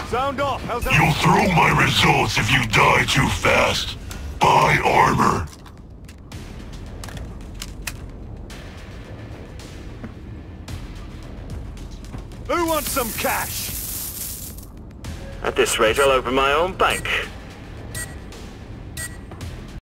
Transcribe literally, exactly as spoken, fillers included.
Sound off. How's that? You'll throw my results if you die too fast. Buy armor. Who wants some cash? At this rate, I'll open my own bank.